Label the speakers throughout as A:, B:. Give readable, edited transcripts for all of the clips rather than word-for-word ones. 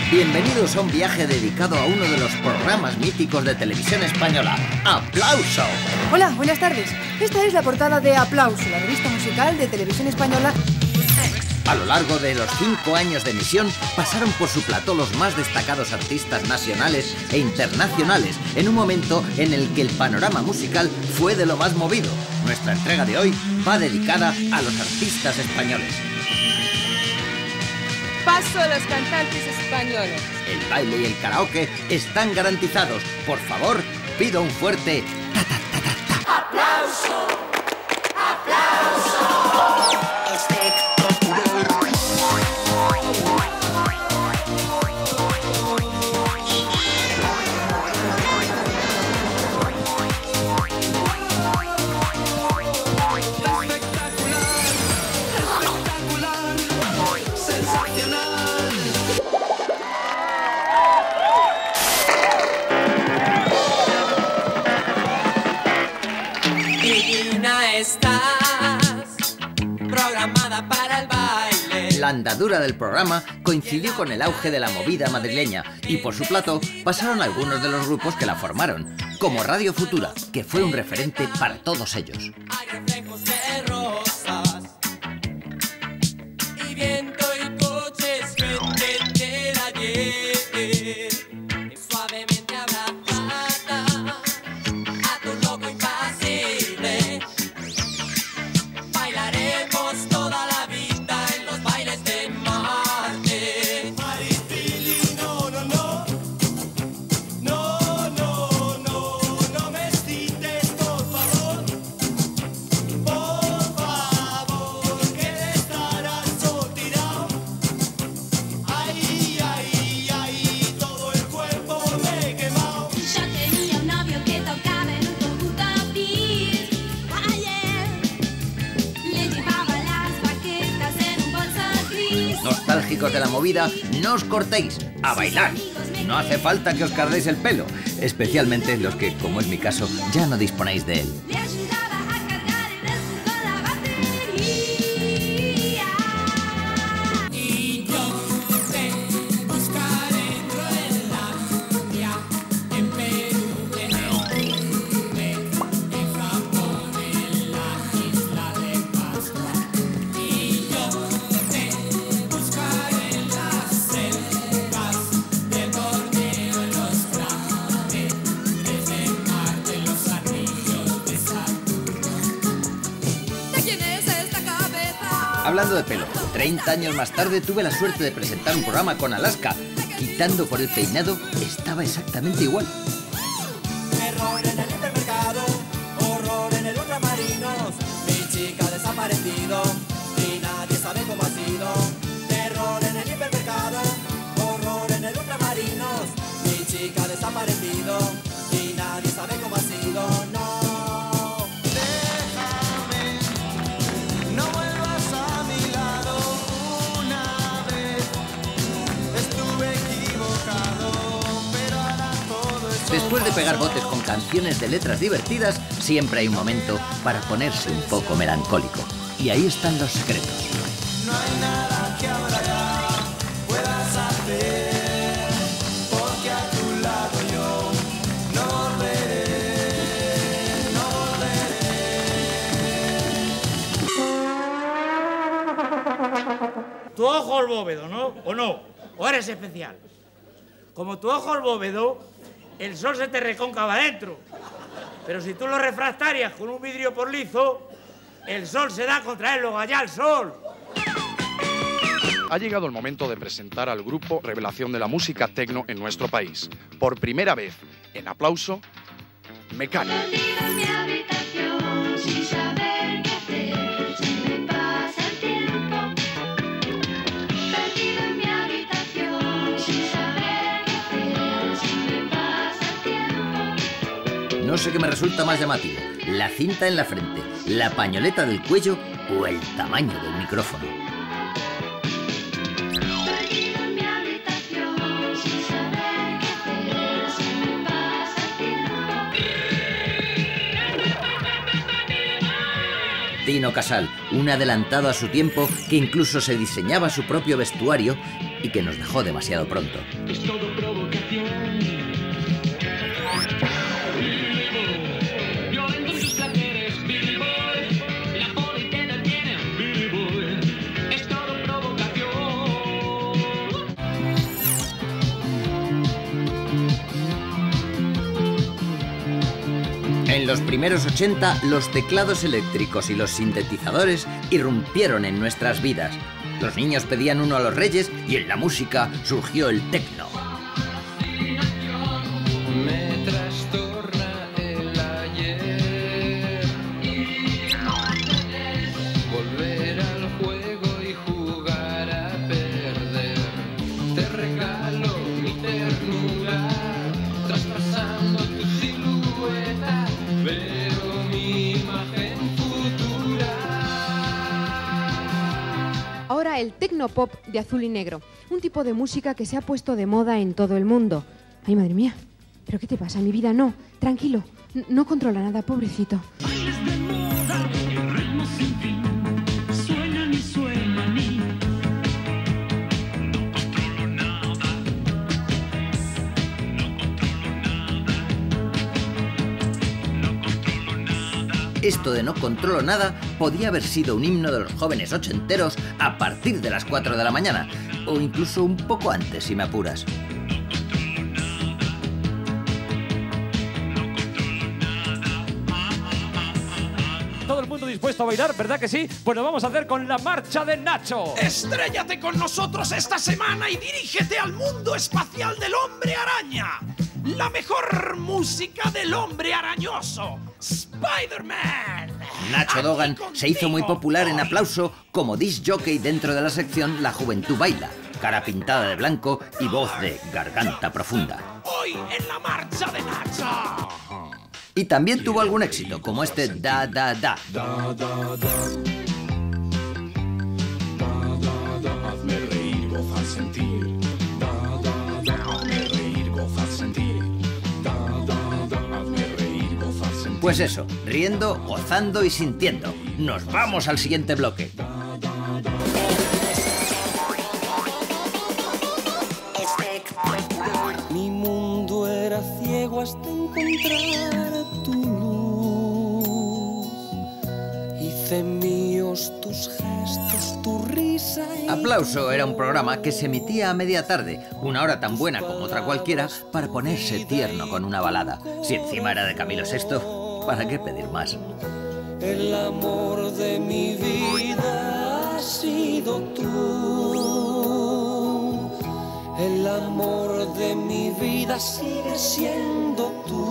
A: Bienvenidos a un viaje dedicado a uno de los programas míticos de televisión española, ¡Aplauso!
B: Hola, buenas tardes. Esta es la portada de Aplauso, la revista musical de televisión española.
A: A lo largo de los 5 años de emisión, pasaron por su plató los más destacados artistas nacionales e internacionales, en un momento en el que el panorama musical fue de lo más movido. Nuestra entrega de hoy va dedicada a los artistas españoles.
C: Paso a los cantantes españoles.
A: El baile y el karaoke están garantizados. Por favor, pido un fuerte ta ta ta ta ta.
D: ¡Aplauso! ¡Aplauso! Estás programada para el baile.
A: La andadura del programa coincidió con el auge de la movida madrileña y por su plató pasaron algunos de los grupos que la formaron, como Radio Futura, que fue un referente para todos ellos.
D: Hay reflejos de rosas y viento y coches, gente del ayer. Suavemente abrazada a tu loco impasible. Bailaremos toda la vida en los bailes de Marte. Maripili, no, no, no. No, no, no, no me excites, por favor. Por favor, que de estar al sol tirado. Ay, ay, ay, todo el cuerpo me he quemado.
E: Yo tenía un novio que tocaba en un conjunto beat. Ayer le llevaba las baquetas en un bolso gris.
A: Nostálgicos de la movida, no os cortéis, a bailar. No hace falta que os carguéis el pelo, especialmente los que, como es mi caso, ya no disponéis de él.
E: Le ayudaba a cargar en el surco la batería.
D: Y yo te buscaré dentro de la cumbia, en Perú, en el Caribe, en Japón, en la isla de Pascua. Y yo te buscaré en las selvas del Borneo, en los Andes, desde Marte, los anillos de Saturno. ¿De quién es esta cabeza?
A: Hablando de pelo, 30 años más tarde tuve la suerte de presentar un programa con Alaska. Quitando por el peinado, estaba exactamente igual.
D: Terror en el hipermercado, horror en el ultramarinos. Mi chica ha desaparecido y nadie sabe cómo ha sido. Terror en el hipermercado, horror en el ultramarinos. Mi chica ha desaparecido y nadie sabe cómo ha sido. No, déjame, no vuelvas a mi lado una vez. Estuve equivocado, pero ahora todo es.
A: Después de pegar botes con canciones de letras divertidas, siempre hay un momento para ponerse un poco melancólico. Y ahí están los secretos.
D: No hay nada que ahora ya puedas hacer, porque a tu lado yo no volveré, no volveré.
F: Tu ojo es bóvedo, ¿no? ¿O no? ¿O eres especial? Como tu ojo es bóvedo, el sol se te recóncava adentro. Pero si tú lo refractarias con un vidrio por lizo, el sol se da contra él, luego allá el sol.
G: Ha llegado el momento de presentar al grupo revelación de la música tecno en nuestro país. Por primera vez, en Aplauso, Mecano.
E: Perdido en mi habitación sin saber qué hacer. Se me pasa el tiempo. Perdido en mi habitación sin saber qué hacer. Se me pasa el tiempo.
A: No sé qué me resulta más llamativo, la cinta en la frente, la pañoleta del cuello o el tamaño del micrófono.
E: Perdido en mi habitación sin saber qué hacer. Se me pasa el tiempo.
A: Tino Casal, un adelantado a su tiempo que incluso se diseñaba su propio vestuario y que nos dejó demasiado pronto.
H: Es todo provocación. Violento tus placeres, Billy Boy. La poli te detiene, Billy Boy. Es todo provocación.
A: En los primeros 80, los teclados eléctricos y los sintetizadores irrumpieron en nuestras vidas. Los niños pedían uno a los reyes y en la música surgió el techno.
H: Me trastorna el ayer. Volver al juego y jugar a perder. Te regalo mi ternura, traspasando tu silueta. Veo mi imagen futura.
I: Ahora el tecnopop de Azul y Negro, un tipo de música que se ha puesto de moda en todo el mundo. Ay, madre mía, ¿pero qué te pasa? Mi vida no, tranquilo, no controla nada, pobrecito.
H: Bailes de moda y ritmos sin fin, suenan y suenan y no controlo nada, no controlo nada, no controlo nada.
A: Esto de no controlo nada podía haber sido un himno de los jóvenes ochenteros a partir de las 4 de la mañana, o incluso un poco antes si me apuras.
J: Todo el mundo dispuesto a bailar, ¿verdad que sí? Pues lo vamos a hacer con la marcha de Nacho.
K: Estréllate con nosotros esta semana y dirígete al mundo espacial del hombre araña. La mejor música del hombre arañoso, Spider-Man.
A: Nacho Dogan se hizo muy popular en Aplauso como disc jockey dentro de la sección La Juventud Baila, cara pintada de blanco y voz de garganta profunda.
K: Hoy en la marcha de Nacho.
A: Y también tuvo algún éxito, como este Da Da Da.
H: Hazme reír, gozar, sentir. Hazme reír, gozar, sentir. Hazme reír, gozar, sentir.
A: Pues eso, riendo, gozando y sintiendo. Nos vamos al siguiente bloque.
D: Mi mundo era ciego hasta encontrar tu luz. Hice míos tus gestos, tu risa y...
A: Aplauso era un programa que se emitía a media tarde, una hora tan buena como otra cualquiera, para ponerse tierno con una balada. Si encima era de Camilo VI, ¿para qué pedir más?
D: El amor de mi vida ha sido tú. El amor de mi vida sigue siendo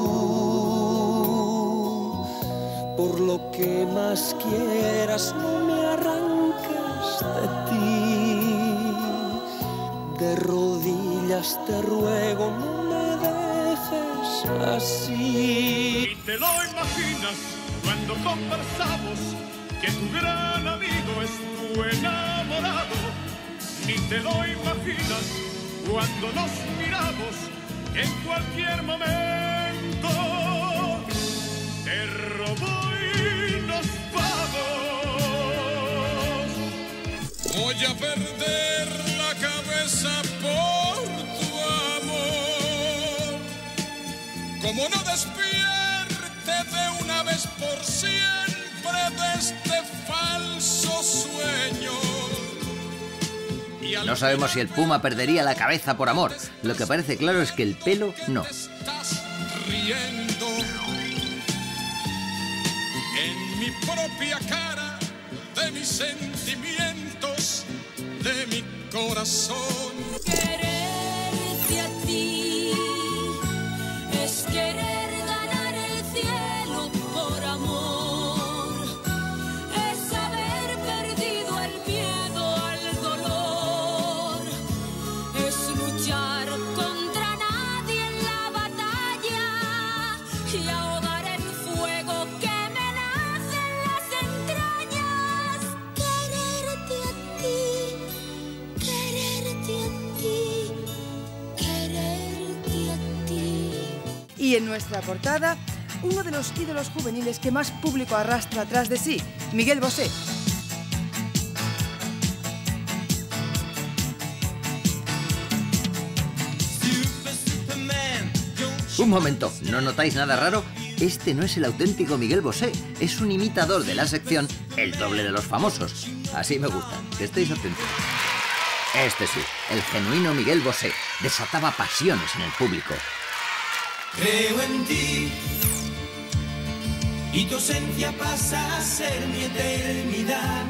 D: tú. Por lo que más quieras, no me arranques de ti. De rodillas te ruego, no me dejes así.
H: Y te lo imaginas cuando conversamos que tu gran amigo es tu enamorado. Ni te lo imaginas cuando nos miramos que en cualquier momento te robó y nos vamos. Voy a perder la cabeza por tu amor. Como no despierte de una vez por siempre de este falso sueño.
A: No sabemos si el puma perdería la cabeza por amor. Lo que parece claro es que el pelo no.
H: Estás riendo en mi propia cara de mis sentimientos, de mi corazón.
E: Quererte a ti es querer ganar el cielo por amor, es haber perdido el miedo al dolor, es luchar contra nadie en la batalla y ahogar el fuego que me nace en las entrañas. Quererte a ti, quererte a ti, quererte a ti.
B: Y en nuestra portada, uno de los ídolos juveniles que más público arrastra atrás de sí, Miguel Bosé.
A: Un momento, ¿no notáis nada raro? Este no es el auténtico Miguel Bosé, es un imitador de la sección El doble de los famosos. Así me gusta, que estéis atentos. Este sí, el genuino Miguel Bosé, desataba pasiones en el público.
D: Creo en ti y tu ausencia pasa a ser mi eternidad.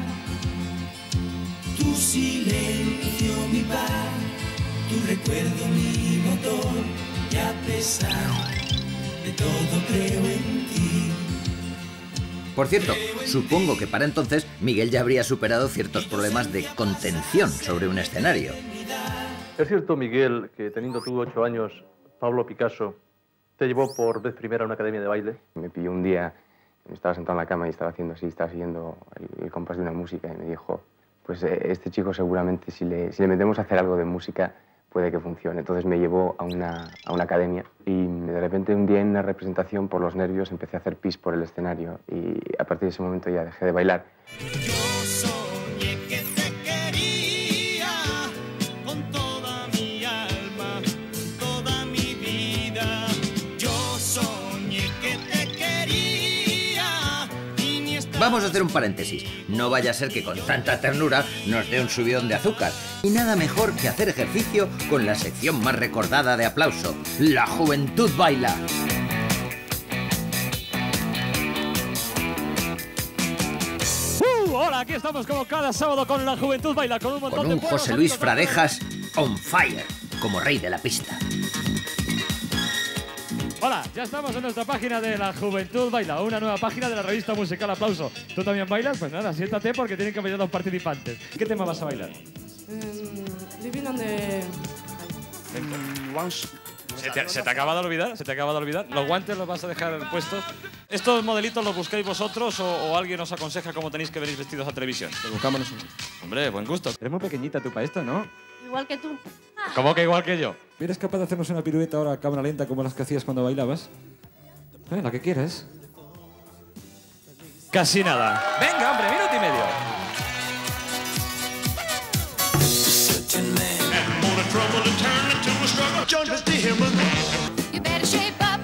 D: Tu silencio, mi paz, tu recuerdo, mi motor, y a pesar de todo creo en ti.
A: Por cierto, supongo que para entonces Miguel ya habría superado ciertos problemas de contención sobre un escenario.
L: ¿Es cierto, Miguel, que teniendo tú 8 años, Pablo Picasso te llevó por vez primera a una academia de baile?
M: Me pilló un día, estaba sentado en la cama y estaba haciendo así, estaba siguiendo el compás de una música y me dijo, pues este chico seguramente si le metemos a hacer algo de música puede que funcione. Entonces me llevó a una academia y de repente un día en una representación por los nervios empecé a hacer pis por el escenario y a partir de ese momento ya dejé de bailar.
D: Yo soñé que te quería con toda mi alma, con toda mi vida. Yo soñé que te quería y ni estaba...
A: Vamos a hacer un paréntesis. No vaya a ser que con tanta ternura nos dé un subidón de azúcar. Y nada mejor que hacer ejercicio con la sección más recordada de Aplauso, La Juventud Baila.
J: Hola, aquí estamos como cada sábado con La Juventud Baila, con un montón
A: Con un
J: de buenos
A: José Luis
J: amigos.
A: Fradejas on fire, como rey de la pista.
J: Hola, ya estamos en nuestra página de La Juventud Baila, una nueva página de la revista musical Aplauso. ¿Tú también bailas? Pues nada, siéntate porque tienen que bailar los participantes. ¿Qué tema vas a bailar?
C: Living on the...
J: ¿Se te acaba de olvidar? ¿Se te acaba de olvidar? ¿Los guantes los vas a dejar puestos? ¿Estos modelitos los buscáis vosotros o alguien os aconseja cómo tenéis que venir vestidos a televisión? Los buscamos nosotros. Hombre, buen gusto. Eres muy pequeñita tú para esto, ¿no?
E: Igual que tú.
J: ¿Cómo que igual que yo? ¿Eres capaz de hacernos una pirueta ahora a cámara lenta como las que hacías cuando bailabas? La que quieres. Casi nada. Venga, hombre, minuto y medio.
E: You better shape up.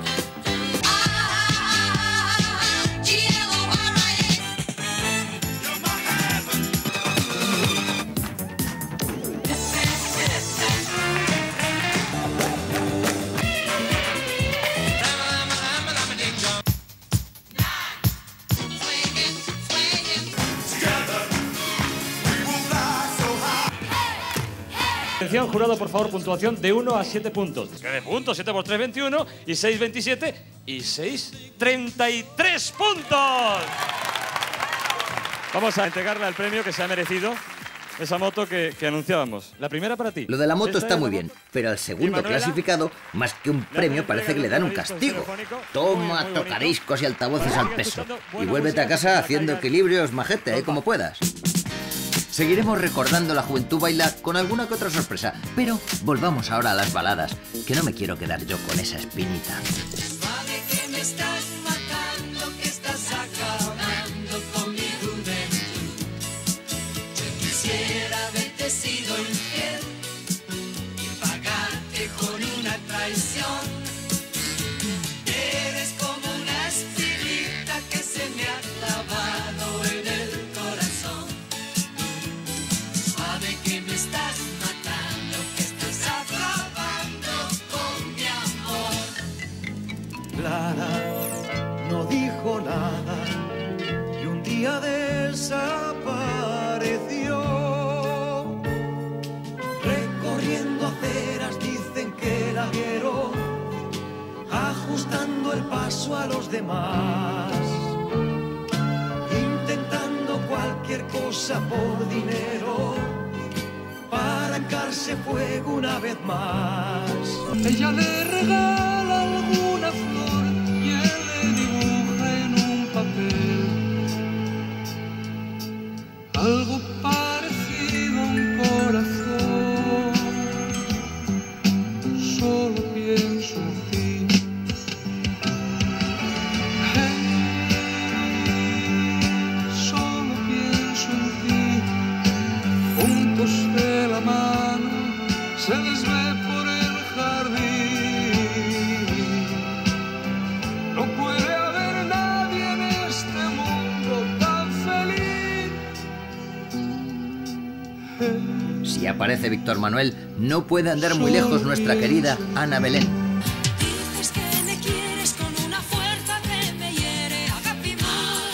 J: Atención, jurado, por favor, puntuación de 1 a 7 puntos. ¿Qué de puntos? 7 por 3, 21. Y 6, 27. Y 6, 33 puntos. Vamos a entregarle el premio que se ha merecido. Esa moto que anunciábamos. La primera para ti.
A: Lo de la moto
J: Esta
A: está
J: es
A: muy
J: la
A: bien, pero al segundo
J: Manuela,
A: clasificado, más que un premio, parece que le dan un castigo. Toma tocadiscos y altavoces al peso. Y vuélvete a casa haciendo equilibrios, majete, como puedas. Seguiremos recordando La Juventud Baila con alguna que otra sorpresa, pero volvamos ahora a las baladas, que no me quiero quedar yo con esa espinita.
D: Sabe que me estás matando, que estás acabando con mi juventud. Yo quisiera haberte sido infiel y pagarte con una traición. Eres como una espinita que se me ha clavado en el corazón. Sabe que me estás matando, que estás acabando con mi amor. Clara no dijo nada y un día desapareció. Recorriendo aceras dicen que la vieron ajustando el paso a los demás, intentando cualquier cosa por dinero para arrancarse fuego una vez más. Ella le regala alguna flor y él le dibuja en un papel algo parecido a un corazón. Solo pienso en ti.
N: se desve por el jardín. No puede haber nadie en este mundo tan feliz.
A: Si aparece Víctor Manuel, no puede andar muy lejos nuestra querida Ana Belén.
E: Dices que me quieres con una fuerza que me hiere, Agapimú.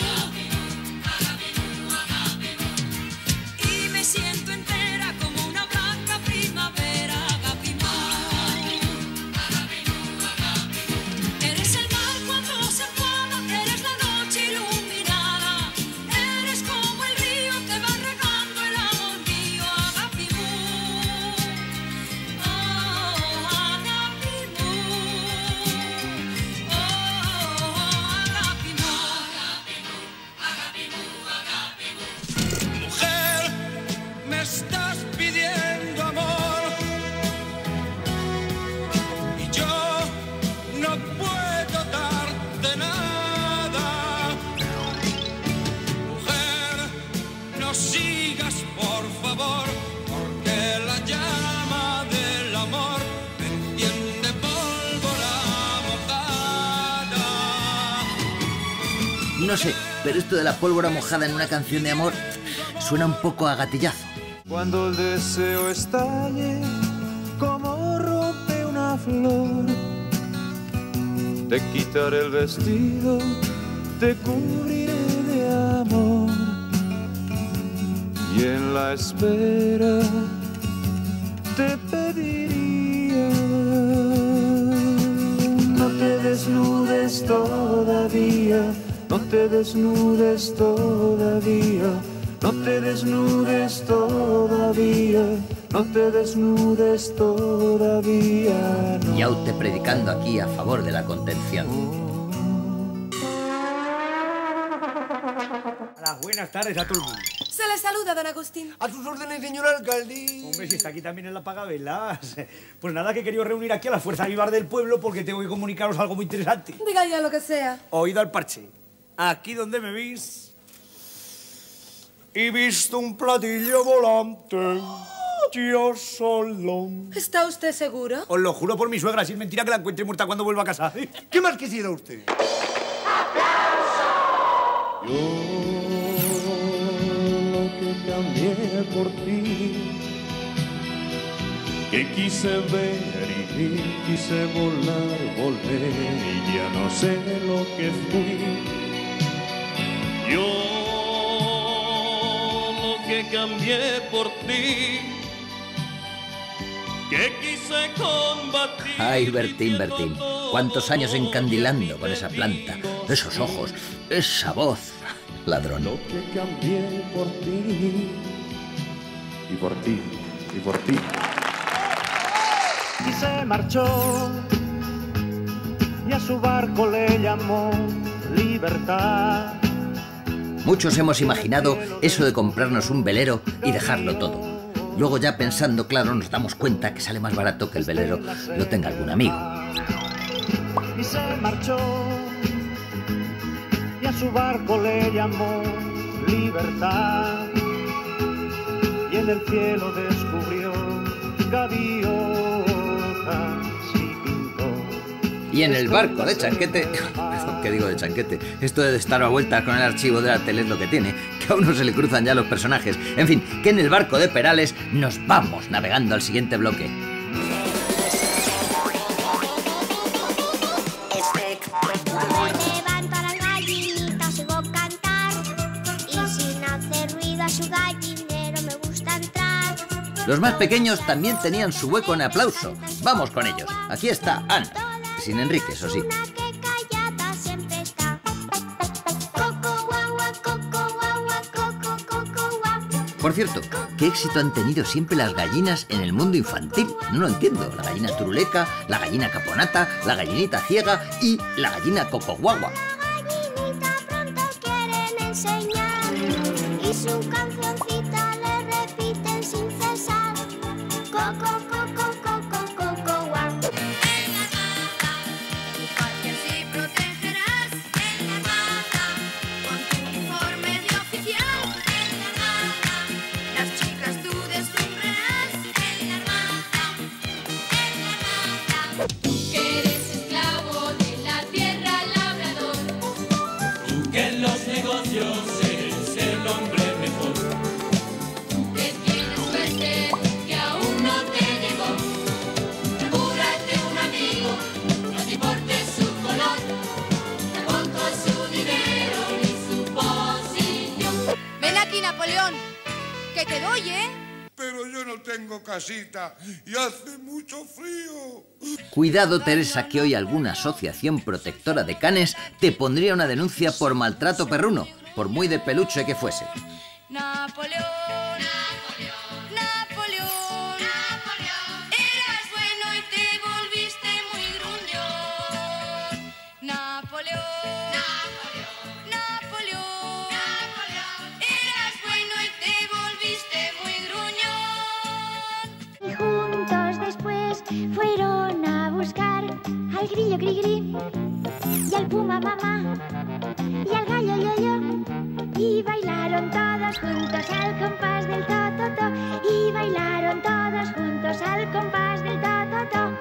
E: Y me siento entera como una blanca primavera, Agapimú. Eres el mar cuando se enfada, eres la noche iluminada, eres como el río que va regando el amor mío, Agapimú.
N: Mujer, me estás pidiendo amor y yo no puedo darte nada. Mujer, no sigas por favor, porque la llama del amor me enciende pólvora mojada.
A: No sé, pero esto de la pólvora mojada en una canción de amor suena un poco a gatillazo.
N: Cuando el deseo estalle como rompe una flor, te quitaré el vestido, te cubriré de amor y en la espera te pediría: no te desnudes todavía, no te desnudes todavía, no te desnudes todavía, no te desnudes todavía. No.
A: Yaute predicando aquí a favor de la contención.
O: Buenas tardes a todo el mundo.
B: Se le saluda, don Agustín.
O: A sus órdenes, señor alcalde. Hombre, si está aquí también en la pagavelas. Pues nada, que he querido reunir aquí a las fuerzas vivas del pueblo porque tengo que comunicaros algo muy interesante.
B: Diga ya lo que sea.
O: Oíd al parche. Aquí donde me veis, he visto un platillo volante. Yo solo.
B: ¿Está usted seguro?
O: Os lo juro por mi suegra, si es mentira que la encuentre muerta cuando vuelva a casa. ¿Qué más quisiera usted?
N: Yo lo que cambié por ti, que quise ver y quise volar, volver y ya no sé lo que fui. Yo lo que cambié por ti, que quise combatir.
A: Ay, Bertín, Bertín, cuántos años encandilando con esa planta, esos ojos, esa voz, ladrón.
N: Lo que cambié por ti, y por ti, y por ti. Y se marchó, y a su barco le llamó libertad.
A: Muchos hemos imaginado eso de comprarnos un velero y dejarlo todo. Luego ya pensando, claro, nos damos cuenta que sale más barato que el velero lo tenga algún amigo.
N: Y se marchó, y a su barco le llamó libertad. Y en el cielo descubrió gaviotas y pintó.
A: Y en el barco de Chanquete... ¿Qué digo de Chanquete? Esto de estar a vueltas con el archivo de la tele es lo que tiene, que a uno se le cruzan ya los personajes. En fin, que en el barco de Perales nos vamos navegando al siguiente bloque.
E: Cuando me levanto a las gallinitas oigo cantar, y sin hacer ruido a su gallinero me gusta entrar.
A: Los más pequeños también tenían su hueco en Aplauso. Vamos con ellos. Aquí está Ana, sin Enrique, eso sí. Por cierto, ¿qué éxito han tenido siempre las gallinas en el mundo infantil? No lo entiendo. La gallina turuleca, la gallina caponata, la gallinita ciega y la gallina cocoguagua.
E: Quieren enseñar y su cancioncita le repiten sin cesar. Coco, coco, coco, coco, guau. En la mata, porque así protegerás. En la mata, con tu uniforme de oficial. En la mata, las chicas tú deslumbrarás. En la mata,
B: Napoleón. Que te doy, ¿eh?
P: Pero yo no tengo casita y hace mucho frío.
A: Cuidado, Teresa, que hoy alguna asociación protectora de canes te pondría una denuncia por maltrato perruno, por muy de peluche que fuese.
E: Napoleón, Napoleón, Napoleón, Napoleón, eras bueno y te volviste muy gruñón. Napoleón, Napoleón, Napoleón, Napoleón, eras bueno y te volviste muy gruñón.
Q: Y juntos después fueron a buscar al grillo gri-gri y al puma mamá y al gallo yo-yo. Y bailaron todos juntos al compás del to-to-to. Y bailaron todos juntos al compás del to-to-to.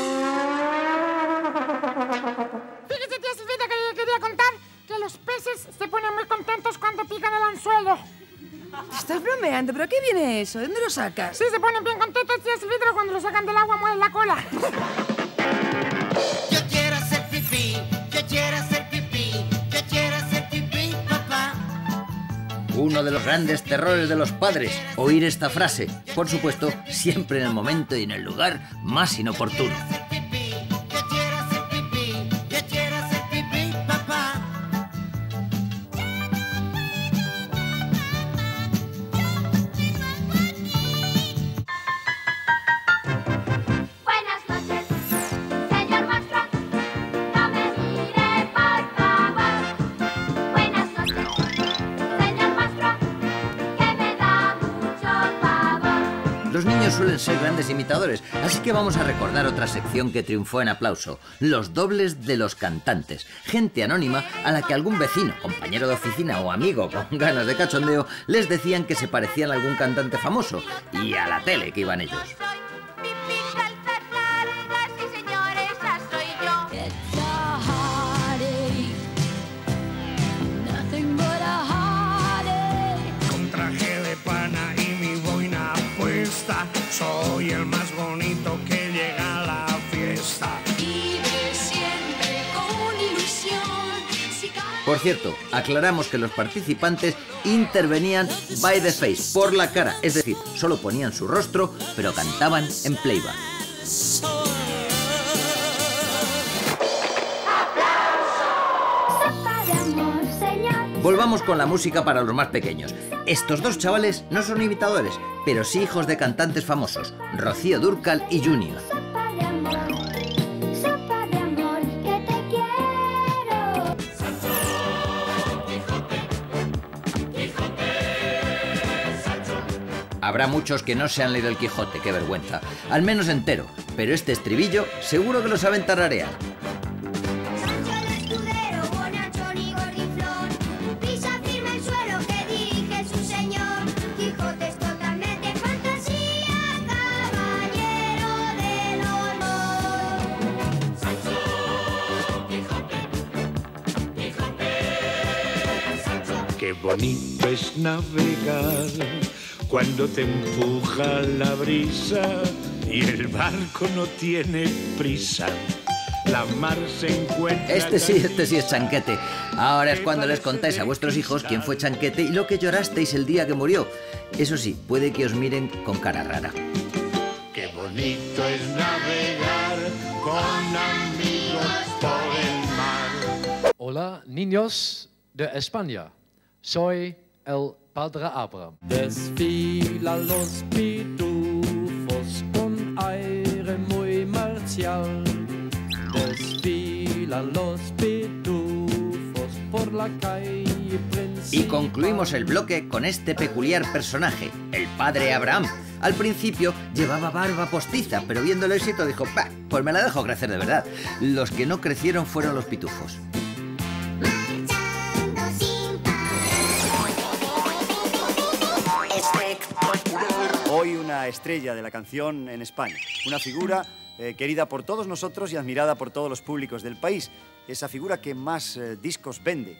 R: Fíjese, tía Silvita, que le quería contar que los peces se ponen muy contentos cuando pican el anzuelo.
B: Estás bromeando, ¿pero qué viene eso? ¿De dónde lo sacas?
R: Sí, se ponen bien contentos, tía Silvita, pero cuando lo sacan del agua mueven la cola.
D: Yo quiero hacer pipí, yo quiero hacer pipí, yo quiero hacer pipí, papá.
A: Uno de los grandes terrores de los padres, oír esta frase. Por supuesto, siempre en el momento y en el lugar más inoportuno.
D: Yo quiero hacer pipí, papá.
E: Buenas noches, señor maestro. No me mire, por favor. Buenas noches, señor maestro, que me da mucho pavor.
A: Los niños suelen ser grandes imitadores, así que vamos a recordar otra sección que triunfó en Aplauso, los dobles de los cantantes. Gente anónima a la que algún vecino, compañero de oficina o amigo con ganas de cachondeo les decían que se parecían a algún cantante famoso y a la tele que iban ellos.
E: Sí, señores, esa soy yo.
K: Con traje de pana y mi boina puesta, soy el más bonito que llega a la fiesta.
E: Vive siempre con ilusión.
A: Por cierto, aclaramos que los participantes intervenían by the face, por la cara, es decir, solo ponían su rostro, pero cantaban en playback. Volvamos con la música para los más pequeños. Estos dos chavales no son imitadores, pero sí hijos de cantantes famosos, Rocío Dúrcal y Junior. Habrá muchos que no se han leído el Quijote, qué vergüenza. Al menos entero, pero este estribillo seguro que lo saben tararear.
N: Qué bonito es navegar cuando te empuja la brisa y el barco no tiene prisa. La mar se encuentra...
A: Este sí es Chanquete. Ahora es cuando les contáis a vuestros hijos quién fue Chanquete y lo que llorasteis el día que murió. Eso sí, puede que os miren con cara rara.
N: Qué bonito es navegar con amigos por el mar.
S: Hola, niños de España. Soy el Padre Abraham.
T: Desfilan los pitufos con aire muy marcial. Desfilan los pitufos por la calle principal.
A: Y concluimos el bloque con este peculiar personaje, el Padre Abraham. Al principio llevaba barba postiza, pero viendo el éxito dijo, bah, pues me la dejo crecer de verdad. Los que no crecieron fueron los pitufos.
U: Hoy una estrella de la canción en España, una figura querida por todos nosotros y admirada por todos los públicos del país, esa figura que más discos vende.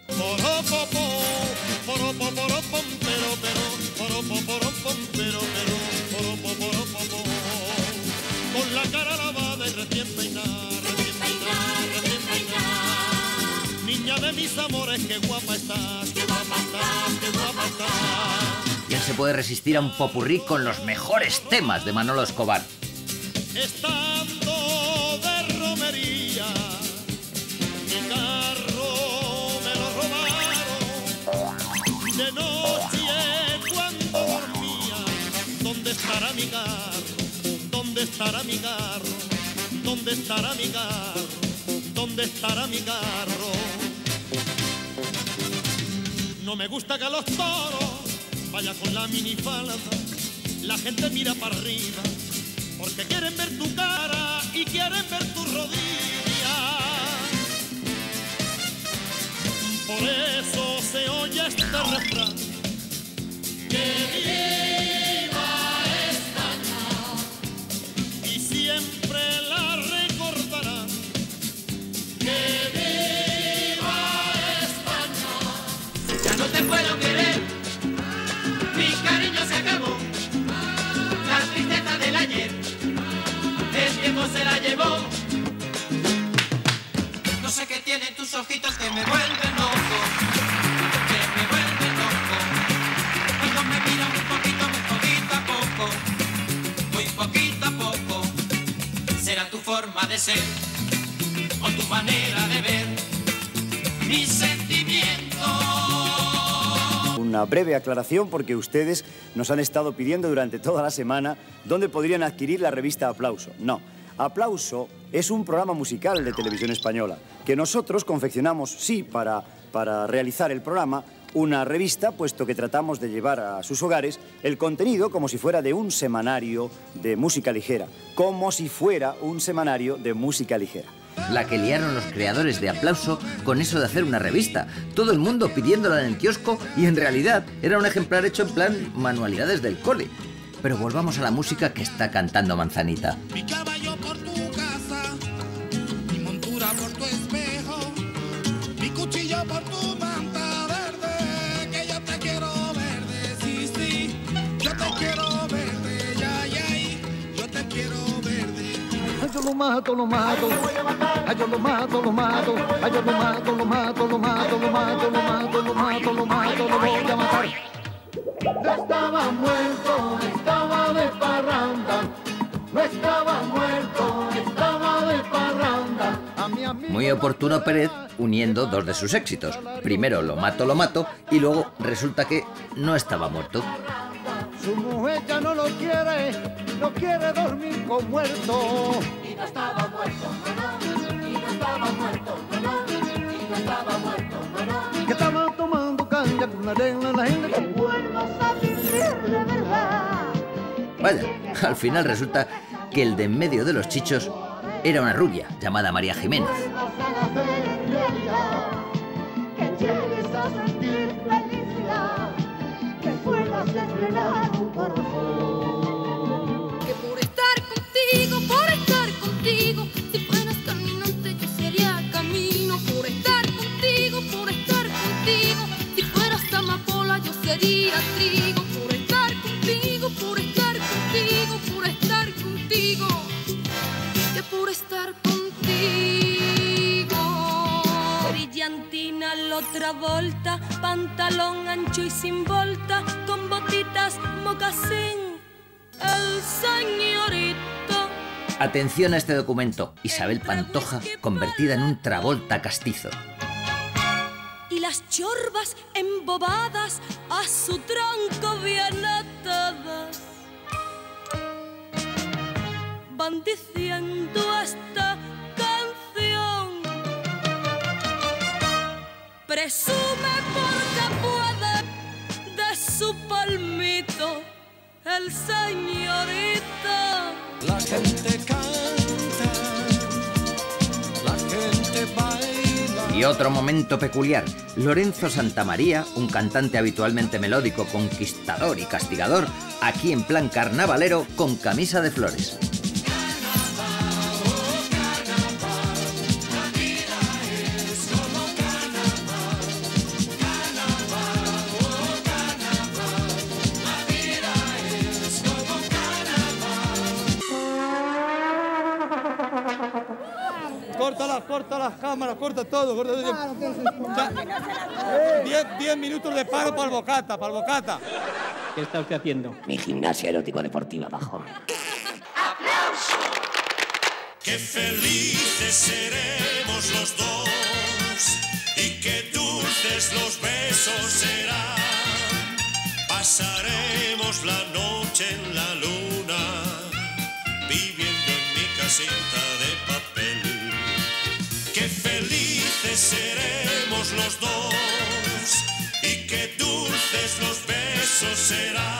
H: Con la cara lavada y recién peinada, recién peinada. Niña de mis amores, qué guapa estás, qué guapa estás, qué guapa estás.
A: ¿Quién se puede resistir a un popurrí con los mejores temas de Manolo Escobar?
H: Estando de romería, mi carro me lo robaron. De noche cuando dormía, ¿dónde estará mi carro? ¿Dónde estará mi carro? ¿Dónde estará mi carro? ¿Dónde estará mi carro? No me gusta que los toros vayan con la minifalda. La gente mira para arriba porque quieren ver tu cara y quieren ver tu rodilla. Por eso se oye este refrán: que viva España, y siempre la recordarán. Que viva España. Ya no te puedo querer, mi cariño se acabó. La tristeza del ayer, el tiempo se la llevó. No sé qué tienen tus ojitos que me vuelven loco, que me vuelven loco. Cuando me miran un poquito, muy poquito a poco, muy poquito a poco. Será tu forma de ser o tu manera de ver mis sentimientos.
U: Una breve aclaración porque ustedes nos han estado pidiendo durante toda la semana dónde podrían adquirir la revista Aplauso. No, Aplauso es un programa musical de Televisión Española que nosotros confeccionamos, sí, para realizar el programa, una revista, puesto que tratamos de llevar a sus hogares el contenido como si fuera de un semanario de música ligera, como si fuera un semanario de música ligera.
A: La que liaron los creadores de Aplauso con eso de hacer una revista. Todo el mundo pidiéndola en el kiosco y en realidad era un ejemplar hecho en plan manualidades del cole. Pero volvamos a la música que está cantando Manzanita.
H: Mi caballo por tu casa, mi montura por tu espejo, mi cuchillo por tu manta verde, que yo te quiero verde, sí, sí, yo te quiero verde, ya, yo te quiero verde.
F: Ay, yo lo mato, lo mato. Ay, yo lo mato, lo mato. Ay, yo lo mato, lo mato, lo mato, lo mato, lo mato, lo mato, lo mato, lo voy a matar. No estaba muerto, estaba de parranda. No estaba muerto, estaba de parranda.
A: Muy oportuno Pérez uniendo dos de sus éxitos. Primero lo mato y luego resulta que no estaba muerto.
F: Su mujer ya no lo quiere dormir con muerto.
H: Y no estaba muerto, no, y no estaba muerto, no, y no estaba muerto, no.
F: Que estaba tomando caña con la arena la gente.
H: Que vuelvas a vivir de verdad.
A: Vaya, al final resulta que el de en medio de los chichos era una rubia llamada María Jiménez.
H: Que llegues a sentir felicidad, que puedas estrenar un corazón.
V: Que por estar contigo, si fueras caminante yo sería camino. Por estar contigo, si fueras amapola yo sería trigo. Por estar contigo, que por estar contigo. Brillantina la otra volta, pantalón ancho y sin volta, con botitas mocasín, el señorito.
A: Atención a este documento. Isabel Pantoja convertida en un Travolta castizo.
V: Y las chorbas embobadas a su tronco bien atadas van diciendo esta canción. Presume porque puede de su palmito el señorito.
H: La gente canta, la gente baila.
A: Y otro momento peculiar. Lorenzo Santamaría, un cantante habitualmente melódico, conquistador y castigador, aquí en plan carnavalero con camisa de flores.
O: Corta las cámaras, corta todo. Corta todo. 10 minutos de paro para el bocata,
G: ¿Qué está usted haciendo?
I: Mi gimnasia erótico-deportiva, bajo.
H: Qué felices seremos los dos y qué dulces los besos serán. Pasaremos la noche en la luna, viviendo en mi casita de papel. Qué felices seremos los dos y qué dulces los besos serán.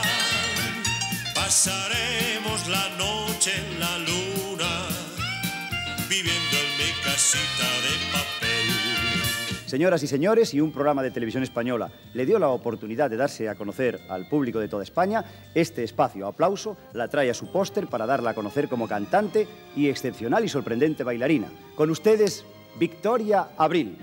H: Pasaremos la noche en la luna, viviendo en mi casita de papel.
U: Señoras y señores, si un programa de televisión española le dio la oportunidad de darse a conocer al público de toda España, este espacio Aplauso la trae a su póster para darla a conocer como cantante y excepcional y sorprendente bailarina. Con ustedes, Victoria Abril.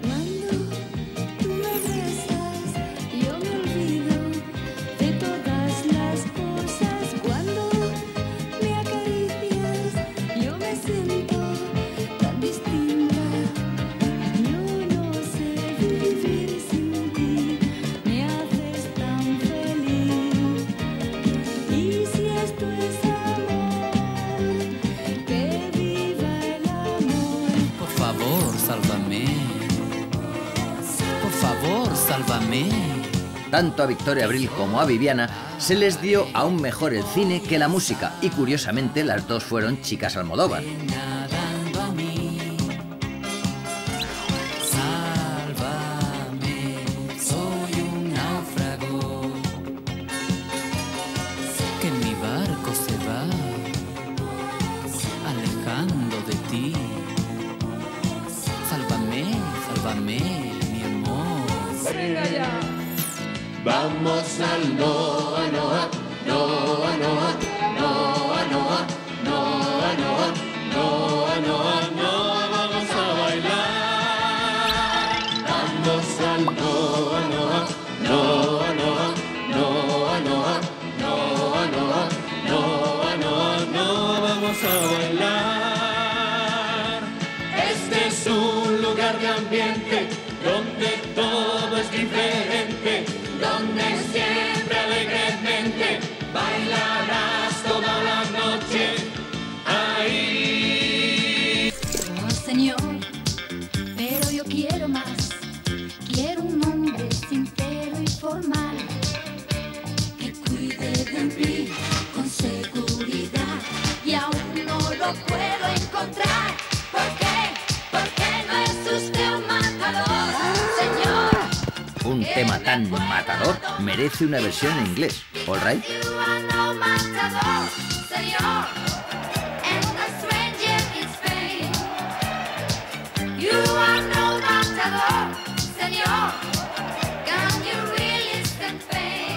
E: Yo me olvido de todas las cosas. Cuando me acaricias, yo me siento tan distinta. Yo no sé vivir sin ti, me haces tan feliz. Y si esto es amor, que viva el amor.
W: Por favor, sálvame. Por favor, sálvame.
A: Tanto a Victoria Abril como a Viviana se les dio aún mejor el cine que la música y curiosamente las dos fueron chicas Almodóvar.
W: Nadando a mí. Sálvame, soy un náufrago. Que mi barco se va alejando de ti. Sálvame, sálvame, mi amor.
E: Venga ya.
D: Vamos al Noa Noa, Noa Noa, Noa Noa, Noa Noa, Noa Noa, Noa, vamos a bailar. Vamos al Noa Noa, Noa Noa, Noa Noa, Noa Noa, Noa Noa, Noa, vamos a bailar. Este es un lugar de ambiente donde todo es diferente, donde siempre alegremente bailarás toda la noche ahí.
E: Oh, Señor, pero yo quiero más. Quiero un hombre sincero y formal que cuide de mí con seguridad. Y aún no lo puedo encontrar. ¿Por qué? Porque no es usted un matador, Señor.
A: Un tema tan matador merece una versión en inglés. All right?
E: You are no matador, Señor. And the stranger is Spain. You are no matador, Señor. Can you really stand pain?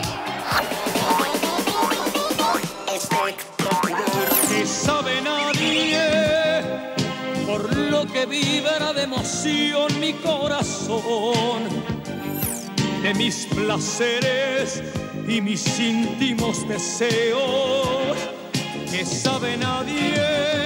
K: Ni sabe nadie por lo que vibra de emoción mi corazón, de mis placeres y mis íntimos deseos. Que sabe nadie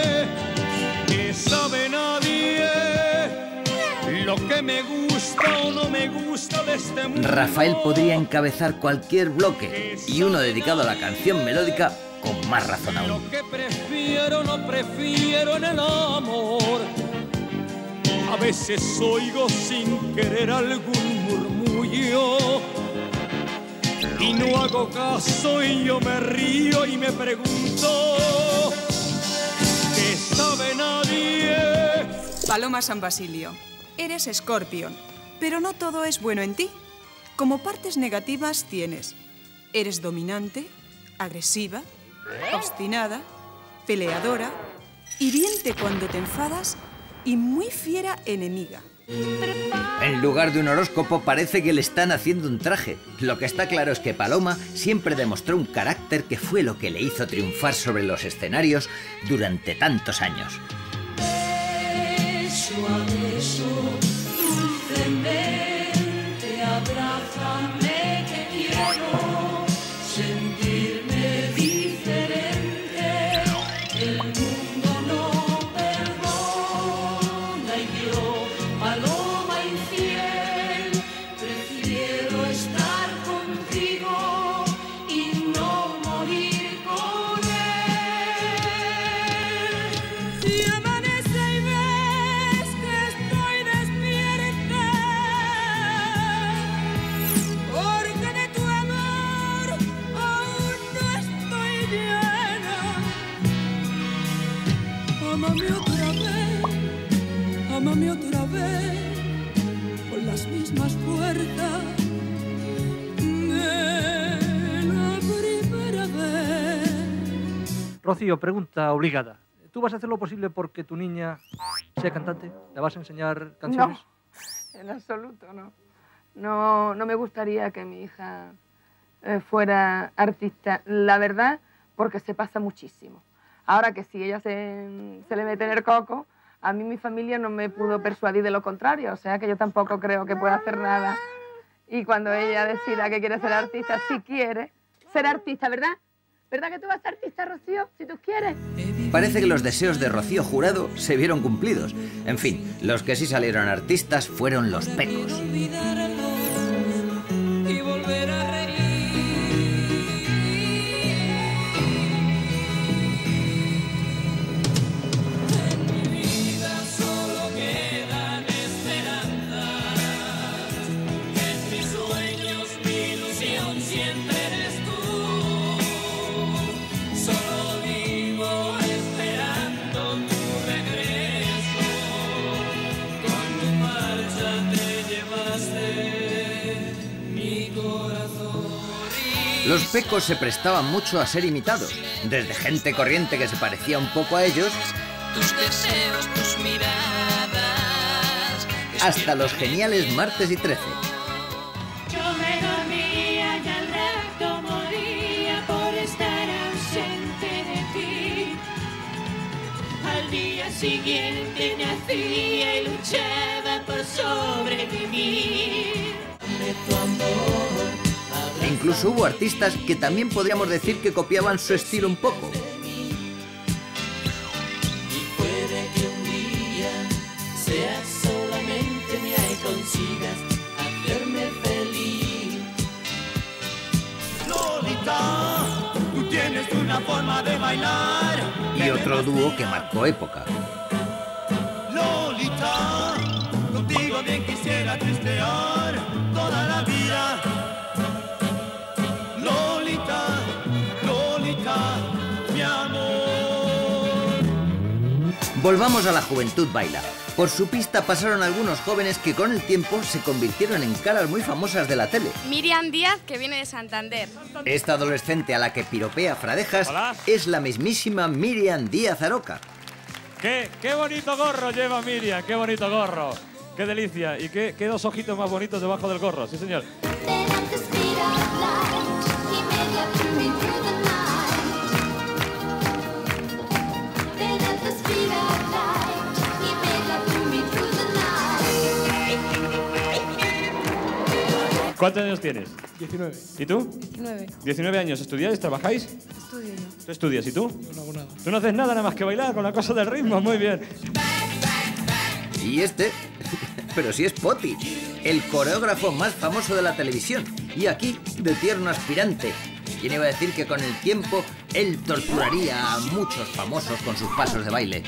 K: lo que me gusta o no me gusta de este mundo.
A: Rafael podría encabezar cualquier bloque y uno dedicado a la canción melódica con más razón aún.
K: Lo que prefiero, no prefiero en el amor. A veces oigo sin querer algún murmullo y no hago caso y yo me río y me pregunto ¿qué sabe nadie?
X: Paloma San Basilio, eres Escorpión, pero no todo es bueno en ti. Como partes negativas tienes: eres dominante, agresiva, obstinada, peleadora, hiriente cuando te enfadas y muy fiera enemiga.
A: En lugar de un horóscopo parece que le están haciendo un traje. Lo que está claro es que Paloma siempre demostró un carácter que fue lo que le hizo triunfar sobre los escenarios durante tantos años.
D: Beso a beso, dulcemente, abrázame que quiero sentirme diferente. El mundo no perdona y yo, paloma infiel, prefiero estar contigo y no
C: Rocío, pregunta obligada. ¿Tú vas a hacer lo posible porque tu niña sea cantante? ¿Le vas a enseñar canciones?
G: No, en absoluto no. No me gustaría que mi hija fuera artista. La verdad, porque se pasa muchísimo. Ahora que si ella se le mete en el coco, a mí mi familia no me pudo persuadir de lo contrario. O sea que yo tampoco creo que pueda hacer nada. Y cuando ella decida que quiere ser artista, si quiere ser artista, ¿verdad? ¿Verdad que tú vas a ser artista, Rocío, si tú quieres?
A: Parece que los deseos de Rocío Jurado se vieron cumplidos. En fin, los que sí salieron artistas fueron los Pecos.
K: Y volver a reír. En mi vida solo quedan esperanzas. En mis sueños, mi ilusión siempre eres tú. Solo vivo esperando tu regreso. Con tu marcha te llevaste mi corazón.
A: Los Pecos se prestaban mucho a ser imitados, desde gente corriente que se parecía un poco a ellos,
K: Tus deseos, tus miradas.
A: hasta los geniales Martes y 13.
K: Yo me dormía y al rato moría por estar ausente de ti. Al día siguiente nacía y luchaba por sobrevivir. De tu amor.
A: E incluso hubo artistas que también podríamos decir que copiaban su estilo un poco.
K: Puede que un día seas solamente mía y consigas hacerme feliz.
D: Lolita, tú tienes una forma de bailar.
A: Y otro dúo que marcó época.
D: Lolita, contigo bien quisiera tristear toda la vida. Lolita, Lolita, mi amor.
A: Volvamos a la juventud baila. Por su pista pasaron algunos jóvenes que con el tiempo se convirtieron en caras muy famosas de la tele.
L: Miriam Díaz, que viene de Santander.
A: Esta adolescente a la que piropea Fradejas es la mismísima Miriam Díaz Aroca.
J: ¡Qué bonito gorro lleva Miriam! ¡Qué bonito gorro! ¡Qué delicia! Y qué dos ojitos más bonitos debajo del gorro, sí señor. ¿Cuántos años tienes?
B: 19.
J: ¿Y tú?
B: 19.
J: 19 años. ¿Estudiáis? ¿Trabajáis?
B: Estudio yo.
J: ¿Tú estudias? ¿Y tú?
B: Yo no hago nada.
J: Tú no haces nada más que bailar con la cosa del ritmo. Muy bien.
A: Y este, pero sí es Poti, el coreógrafo más famoso de la televisión. Y aquí, de tierno aspirante. ¿Quién iba a decir que con el tiempo él torturaría a muchos famosos con sus pasos de baile?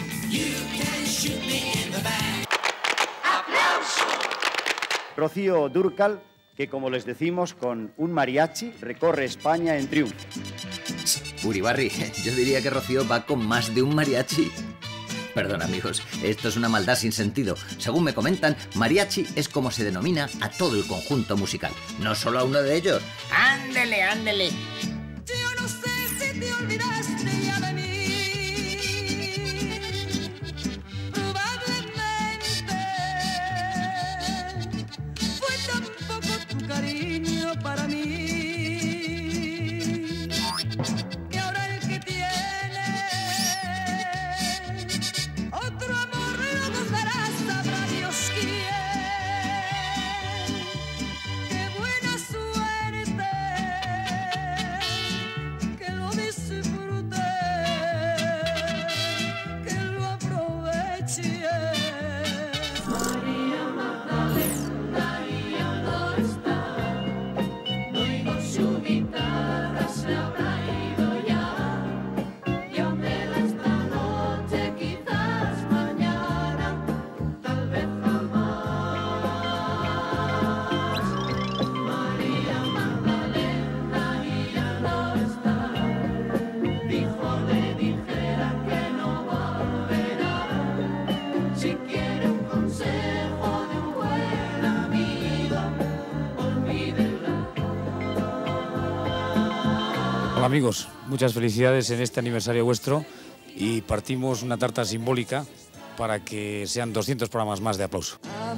U: Rocío Dúrcal, que como les decimos, con un mariachi recorre España en triunfo.
A: Uribarri, yo diría que Rocío va con más de un mariachi. Perdón, amigos, esto es una maldad sin sentido. Según me comentan, mariachi es como se denomina a todo el conjunto musical, no solo a uno de ellos. ¡Ándele, ándele!
K: Yo no sé si te olvidaste ya de mí. Probablemente fue tan poco tu cariño para mí. Que ahora el que tiene otro amor lo gozarás, sabrá Dios quién. Qué buena suerte
M: Amigos, muchas felicidades en este aniversario vuestro y partimos una tarta simbólica para que sean 200 programas más de Aplauso.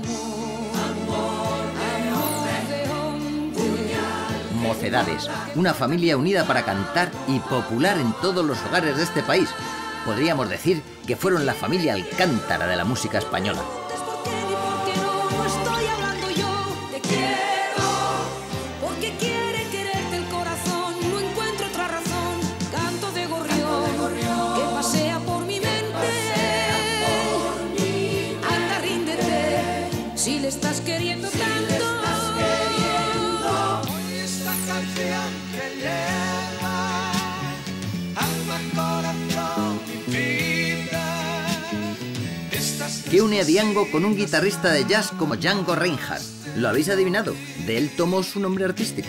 A: Mocedades, una familia unida para cantar y popular en todos los hogares de este país. Podríamos decir que fueron la familia Alcántara de la música española.
V: No estoy hablando yo, te quiero, porque quiere quererte el corazón, no encuentro otra razón, canto de gorrión, que pasea por mi mente, anda, ríndete, si le estás queriendo tanto.
D: Hoy esta canción que lleva alma, corazón y vida.
A: Que une a Diango con un guitarrista de jazz como Django Reinhardt. ¿Lo habéis adivinado? De él tomó su nombre artístico.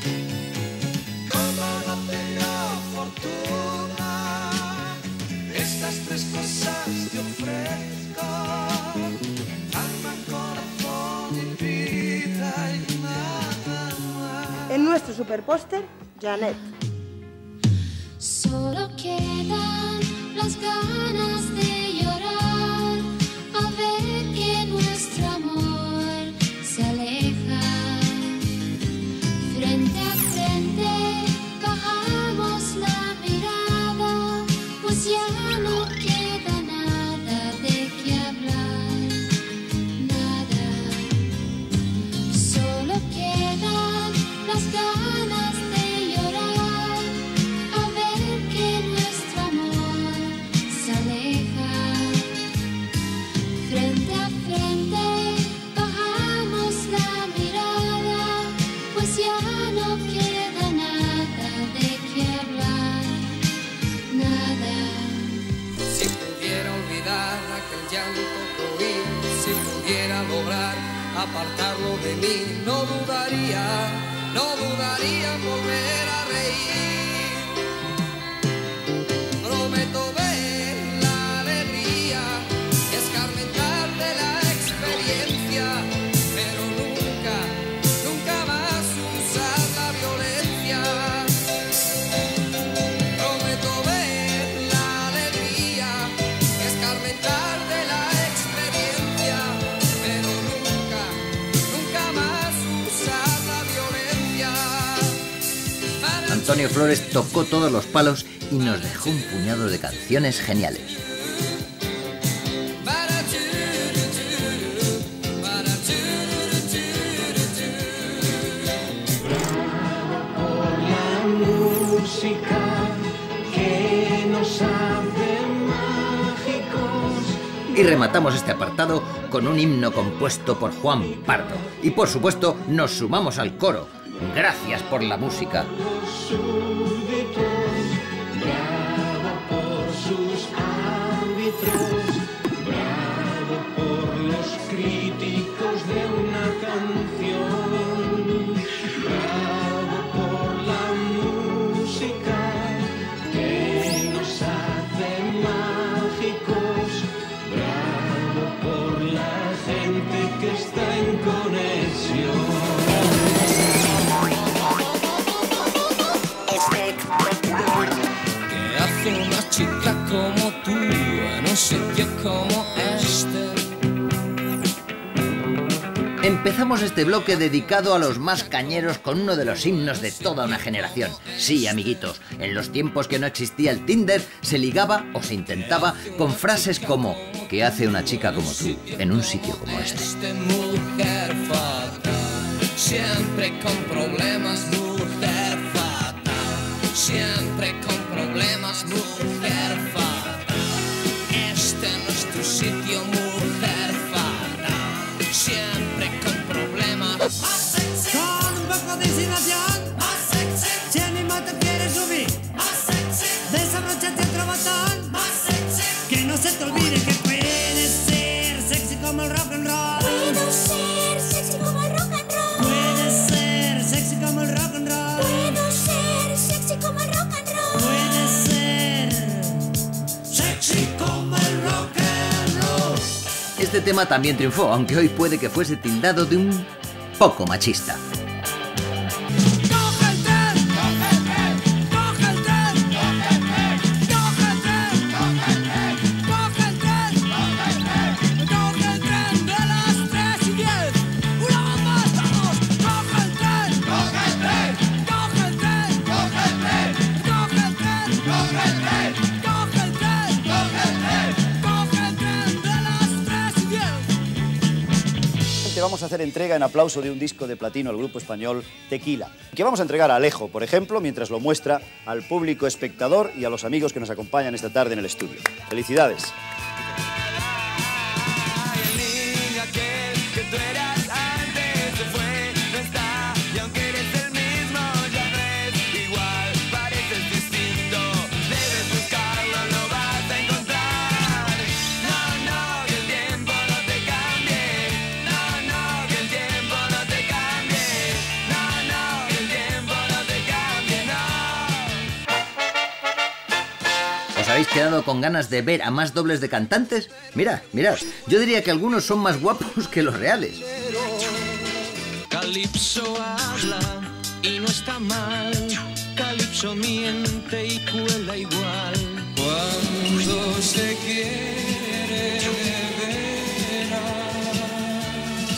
D: Estas tres cosas te ofrezco, alma, corazón y vida y nada más.
P: En nuestro superpóster, Janet.
E: Solo quedan las ganas de llorar al ver que nuestro amor se aleja. Frente a frente bajamos la mirada, pues ya no queda nada de qué hablar, nada. Solo quedan las ganas de llorar al ver que nuestro amor se aleja. Frente a frente bajamos la mirada, pues ya no queda nada de qué hablar, nada.
V: Si pudiera olvidar aquel llanto que oí, si pudiera lograr apartarlo de mí, no dudaría en volver a reír. Prometo ver la alegría, escarmentar de la experiencia, pero nunca más usar la violencia. Prometo ver la alegría, escarmentar de la experiencia, pero nunca más usar la violencia.
A: Antonio Flores tocó todos los palos y nos dejó un puñado de canciones geniales.
F: Música que nos hace mágicos.
A: Y rematamos este apartado con un himno compuesto por Juan Pardo. Y por supuesto nos sumamos al coro. Gracias por la música.
F: Bravo por sus árbitros, bravo por los críticos de una canción, bravo por la música que nos hace mágicos, bravo por la gente que está en conexión.
V: ¿Qué hace una chica como tú en un sitio como este?
A: Empezamos este bloque dedicado a los más cañeros con uno de los himnos de toda una generación. Sí, amiguitos, en los tiempos que no existía el Tinder, se ligaba o se intentaba con frases como ¿qué hace una chica como tú en un sitio como este?
V: Mujer fatal, siempre con problemas, mujer fatal, siempre con problemas, mujer fatal. Este no es tu sitio, mujer fatal, siempre con problemas.
D: Con un poco de insinuación, si animal te quiere subir, desabróchate otro botón, que no se te olvide que puedes ser sexy como el rock and roll.
E: Puedo ser sexy como el rock and roll.
D: Puedes ser sexy como el rock and roll.
E: Puedo ser sexy como el rock and roll.
D: Puedes ser sexy como el rock and roll.
A: Este tema también triunfó, aunque hoy puede que fuese tildado de un poco machista.
D: Coge el
U: vamos a hacer entrega en aplauso de un disco de platino al grupo español Tequila, que vamos a entregar a Alejo, por ejemplo, mientras lo muestra al público espectador y a los amigos que nos acompañan esta tarde en el estudio. ¡Felicidades!
A: ¿Os habéis quedado con ganas de ver a más dobles de cantantes? Mirad, mirad, yo diría que algunos son más guapos que los reales.
K: Calipso habla y no está mal, Calipso miente y cuela igual. Cuando se quiere de veras,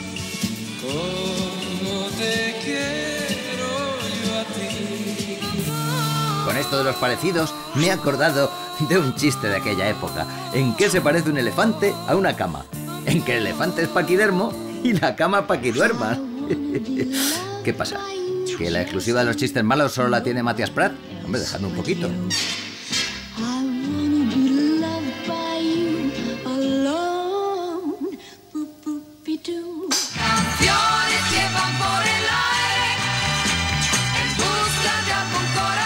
K: como te quiero yo a ti.
A: Con esto de los parecidos, me he acordado de un chiste de aquella época. ¿En qué se parece un elefante a una cama? En que el elefante es paquidermo y la cama pa' que duerma. ¿Qué pasa? ¿Que la exclusiva de los chistes malos solo la tiene Matías Prat? Hombre, dejadme un poquito.
V: Canciones que van por el aire en busca de algún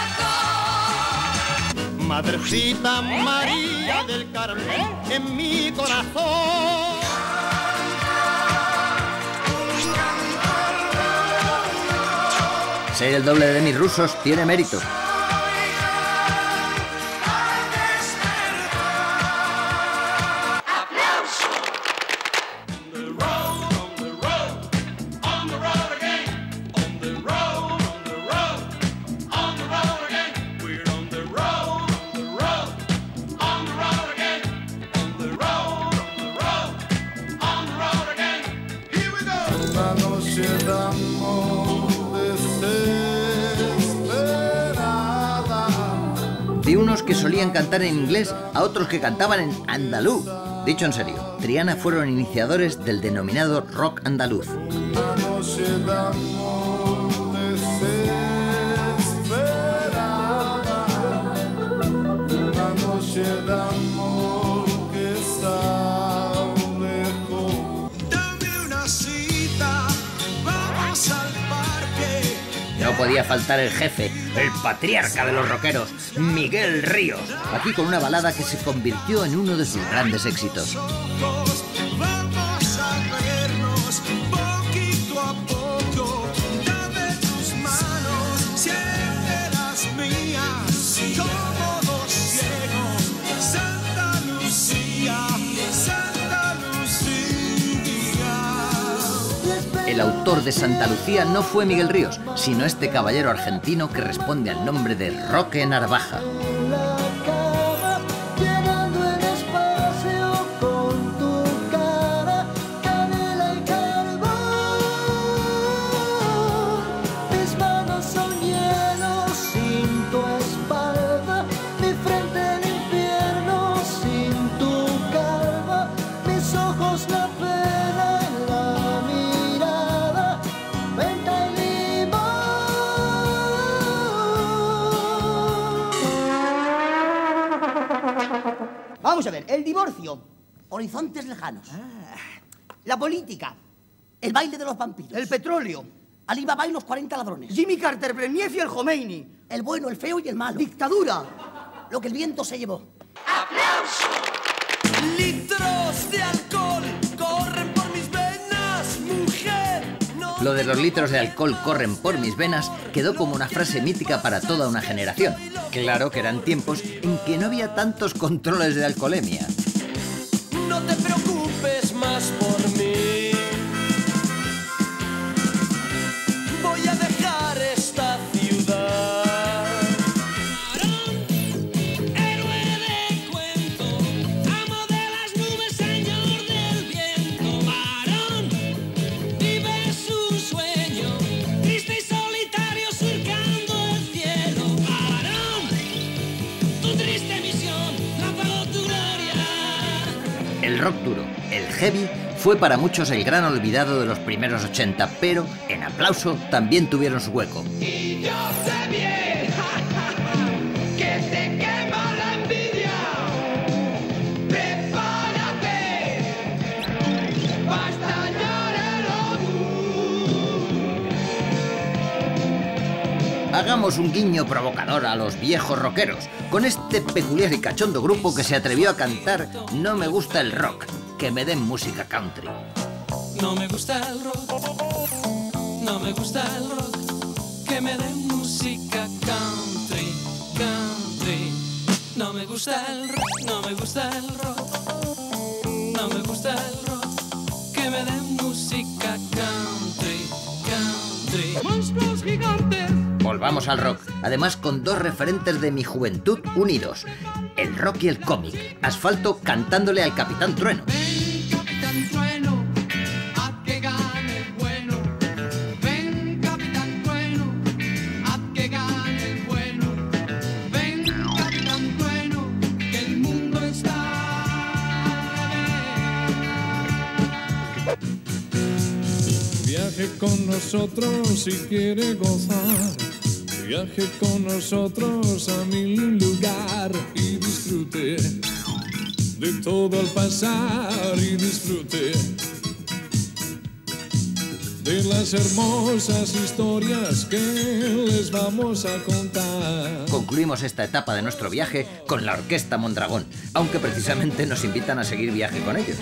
V: corazón.
F: Madrecita María del Carmen, en mi corazón.
A: Ser el doble de mis rusos tiene mérito.
F: Una noche de amor desesperada.
A: De unos que solían cantar en inglés a otros que cantaban en andaluz. Dicho en serio, Triana fueron iniciadores del denominado rock andaluz.
F: Una noche de amor desesperada. Una noche de amor que está lejos. Dame una cita, vamos al parque.
A: No podía faltar el jefe, el patriarca de los rockeros, Miguel Ríos. Aquí con una balada que se convirtió en uno de sus grandes éxitos.
F: Vamos a vernos poquito a poco. Dame tus manos, siempre las mías. Como dos ciegos, Santa Lucía, Santa Lucía.
A: El autor de Santa Lucía no fue Miguel Ríos, sino este caballero argentino que responde al nombre de Roque Narvaja.
F: Llenando el espacio con tu cara, canela y carbón. Mis manos son hielo sin tu espalda, mi frente el infierno sin tu calva, mis ojos la pena en la mirada, venta y limón.
N: Vamos a ver, el divorcio, horizontes lejanos. La política, el baile de los vampiros. El petróleo, Alibaba y los 40 ladrones. Jimmy Carter, Brezhnev y el Khomeini. El bueno, el feo y el malo. Dictadura, lo que el viento se llevó.
K: Litros de alcohol corren por mis venas, mujer. No.
A: Lo de los litros de alcohol corren por mis venas quedó como una frase mítica para toda una generación. Claro que eran tiempos en que no había tantos controles de alcoholemia.
K: No te preocupes más por mí. Voy a dejar esta ciudad. Héroe de cuento, amo de las nubes, señor del viento. Varón, vives un sueño, triste y solitario surcando el cielo. Varón, tu triste misión no pagó tu gloria.
A: El rock duro, el heavy, fue para muchos el gran olvidado de los primeros 80, pero en Aplauso también tuvieron su hueco.
D: Y yo sé bien que te quema la envidia. Prepárate para estallar el obús.
A: Hagamos un guiño provocador a los viejos rockeros, con este peculiar y cachondo grupo que se atrevió a cantar No me gusta el rock, que me den música country.
K: No me gusta el rock, no me gusta el rock, que me den música country, country. No me gusta el rock, no me gusta el rock, no me gusta el rock, que me den música country, country. Monstruos gigantes.
A: Volvamos al rock, además con dos referentes de mi juventud unidos, el rock y el cómic. Asfalto cantándole al Capitán Trueno.
K: Ven, Capitán Trueno, haz que gane el bueno. Ven, Capitán Trueno, haz que gane el bueno. Ven, Capitán Trueno, que el mundo está bien. Viaje con nosotros si quiere gozar. Viaje con nosotros a mi lugar y disfrute de todo al pasar y disfrute de las hermosas historias que les vamos a contar.
A: Concluimos esta etapa de nuestro viaje con la Orquesta Mondragón, aunque precisamente nos invitan a seguir viaje con ellos.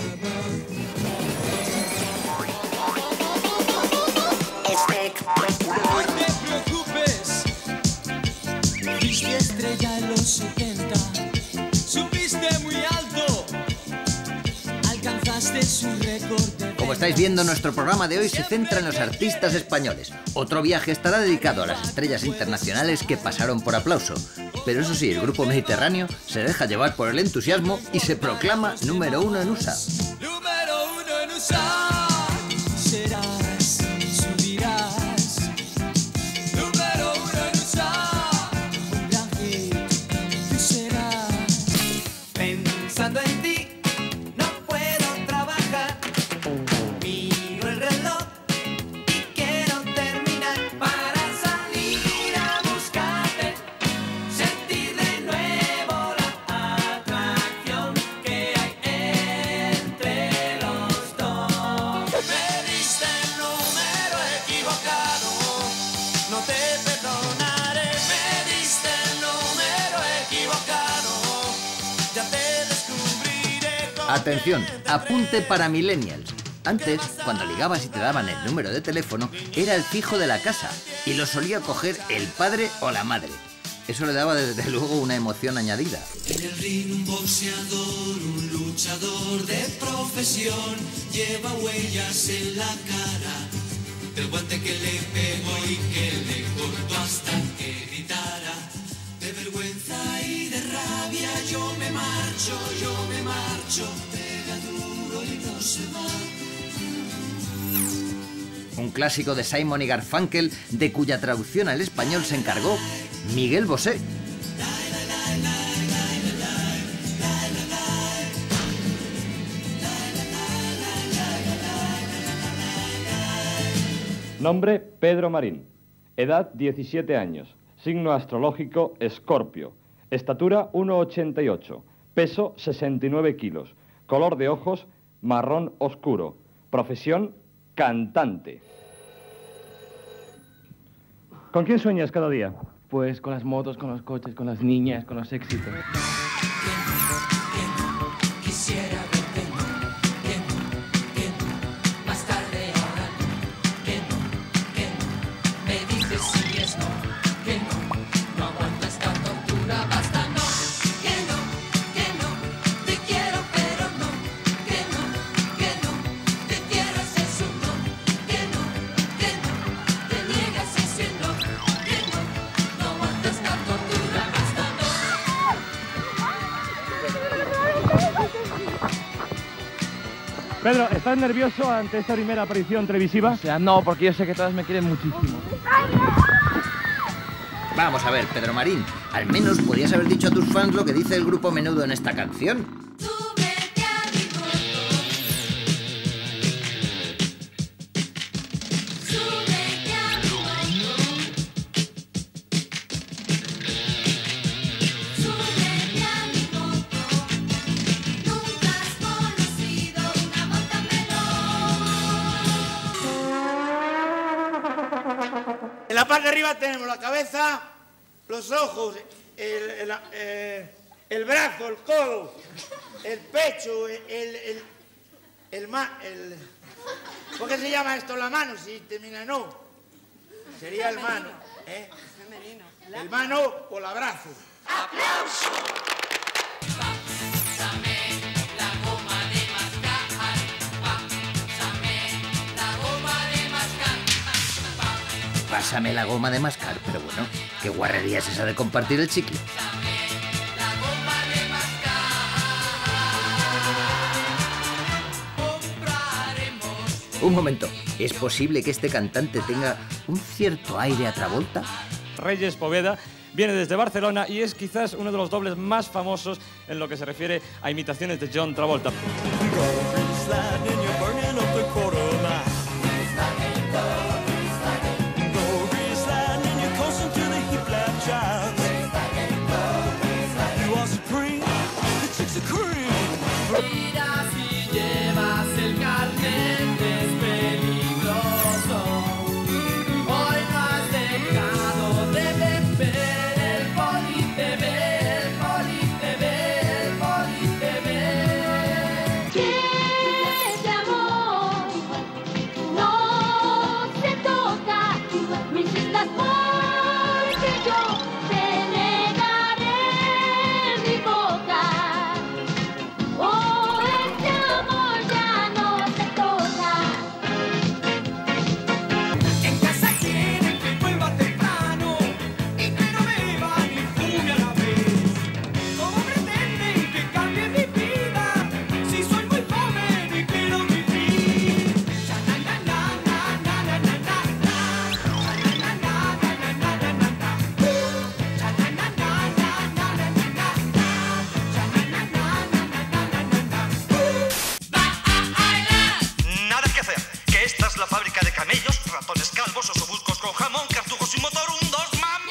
K: No te preocupes, fuiste estrella en los 70, subiste muy alto, alcanzaste su récord de...
A: Como estáis viendo, nuestro programa de hoy se centra en los artistas españoles. Otro viaje estará dedicado a las estrellas internacionales que pasaron por Aplauso. Pero eso sí, el grupo mediterráneo se deja llevar por el entusiasmo y se proclama número 1 en USA.
K: Número 1 en USA, serás, subirás. Número 1 en USA, un gran hit, tú serás. Pensando en ti, no puedo trabajar. Miro el reloj y quiero terminar para salir a buscarte. Sentir de nuevo la atracción que hay entre los dos. Me diste el número equivocado, no te perdonaré. Me diste el número equivocado, ya te descubriré.
A: Atención, apunte para millennials. Antes, cuando ligabas y te daban el número de teléfono, era el fijo de la casa y lo solía coger el padre o la madre. Eso le daba desde luego una emoción añadida.
K: En el ring un boxeador, un luchador de profesión, lleva huellas en la cara del guante que le pegó y que le cortó hasta que gritara. De vergüenza y de rabia yo me marcho, pega duro y no se va.
A: Un clásico de Simon y Garfunkel, de cuya traducción al español se encargó Miguel Bosé.
J: Nombre: Pedro Marín. Edad: 17 años. Signo astrológico: Escorpio. Estatura: 1,88. Peso: 69 kilos. Color de ojos: marrón oscuro. Profesión: cantante. ¿Con quién sueñas cada día?
Q: Pues con las motos, con los coches, con las niñas, con los éxitos.
K: Quisiera verte, que no, más tarde ahora, que no, me dices si es no, que no aguanto esta tortura, basta no, te quiero pero no, te quiero ese es un no, te niegas ese no, no aguanto esta tortura, basta no.
J: Pedro, ¿estás nervioso ante esta primera aparición televisiva?
Q: O sea, no, porque yo sé que todas me quieren muchísimo.
A: Vamos a ver, Pedro Marín, al menos podías haber dicho a tus fans lo que dice el grupo Menudo en esta canción.
O: la parte de arriba tenemos la cabeza, los ojos, el brazo, el codo, el pecho, ¿por qué se llama esto la mano si termina no? Sería el mano, ¿eh? El mano o el abrazo. ¡Aplauso!
A: Pásame la goma de mascar, pero bueno, ¿qué guarrería es esa de compartir el chicle? Un momento, ¿es posible que este cantante tenga un cierto aire a Travolta?
J: Reyes Poveda viene desde Barcelona y es quizás uno de los dobles más famosos en lo que se refiere a imitaciones de John Travolta.
D: Mira si llevas el carnet, es peligroso. Hoy no has dejado de beber, el poli te ve, el poli te ve, el poli te ve.
E: Que de amor no se toca, no insistas porque yo te negaré mi boca. Oh, este amor ya no se toca.
D: En casa quieren que vuelva temprano y que no beba ni fume a la vez. ¿Cómo pretenden que cambie mi vida si soy muy joven y quiero vivir?
R: Nada que hacer, que esta es la fábrica de camellos, ratones calvos, osobuscos con jamón, cartujos sin motor, un, dos,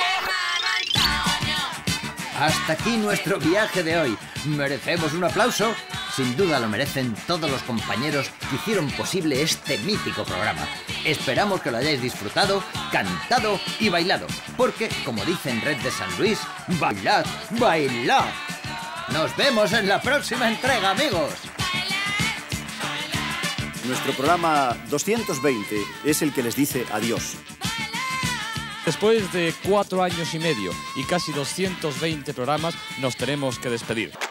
A: Hasta aquí nuestro viaje de hoy. ¿Merecemos un aplauso? Sin duda lo merecen todos los compañeros que hicieron posible este mítico programa. Esperamos que lo hayáis disfrutado, cantado y bailado. Porque, como dice en Red de San Luis, ¡bailad, bailad! ¡Nos vemos en la próxima entrega, amigos!
U: Nuestro programa 220 es el que les dice adiós.
J: Después de 4 años y medio y casi 220 programas, nos tenemos que despedir.